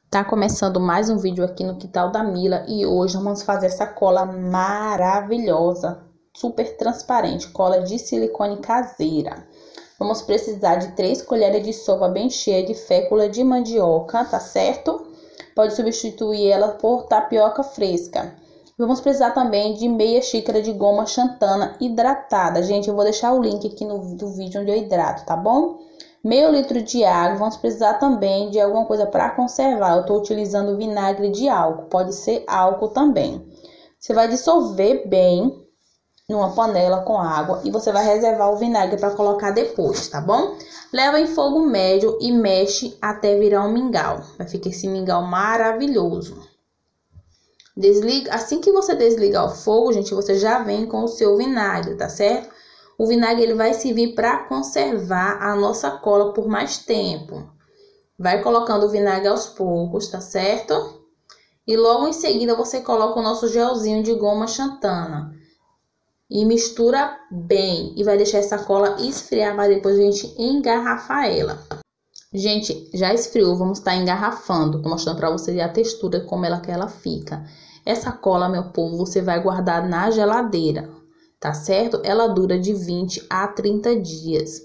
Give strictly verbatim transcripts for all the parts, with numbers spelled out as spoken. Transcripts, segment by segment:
Tá começando mais um vídeo aqui no Quintal da Mila e hoje vamos fazer essa cola maravilhosa, super transparente, cola de silicone caseira. Vamos precisar de três colheres de sopa bem cheia de fécula de mandioca, tá certo? Pode substituir ela por tapioca fresca. Vamos precisar também de meia xícara de goma xantana hidratada. Gente, eu vou deixar o link aqui no do vídeo onde eu hidrato, tá bom? Meio litro de água. Vamos precisar também de alguma coisa para conservar. Eu estou utilizando vinagre de álcool, pode ser álcool também. Você vai dissolver bem numa panela com água e você vai reservar o vinagre para colocar depois, tá bom? Leva em fogo médio e mexe até virar um mingau. Vai ficar esse mingau maravilhoso. Desliga, assim que você desligar o fogo, gente, você já vem com o seu vinagre, tá certo? O vinagre ele vai servir para conservar a nossa cola por mais tempo. Vai colocando o vinagre aos poucos, tá certo? E logo em seguida você coloca o nosso gelzinho de goma xantana. E mistura bem. E vai deixar essa cola esfriar para depois a gente engarrafar ela. Gente, já esfriou, vamos estar engarrafando. Tô mostrando para vocês a textura, como ela que ela fica. Essa cola, meu povo, você vai guardar na geladeira, tá certo? Ela dura de vinte a trinta dias.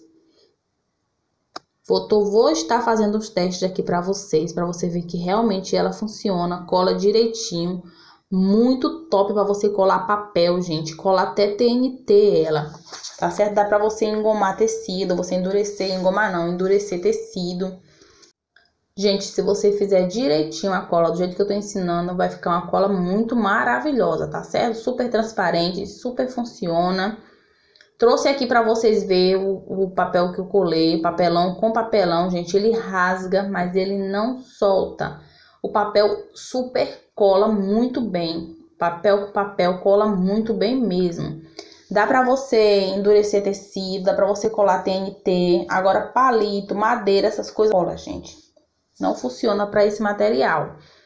Vou, tô, vou estar fazendo os testes aqui para vocês, para você ver que realmente ela funciona, cola direitinho. Muito top para você colar papel, gente. Colar até T N T ela, tá certo? Dá para você engomar tecido, você endurecer, engomar não, endurecer tecido. Gente, se você fizer direitinho a cola do jeito que eu tô ensinando, vai ficar uma cola muito maravilhosa, tá certo? Super transparente, super funciona. Trouxe aqui para vocês verem o, o papel que eu colei, papelão com papelão, gente. Ele rasga, mas ele não solta. O papel super cola muito bem. Papel com papel cola muito bem mesmo. Dá pra você endurecer tecido, dá pra você colar T N T. Agora palito, madeira, essas coisas cola, gente. Não funciona para esse material.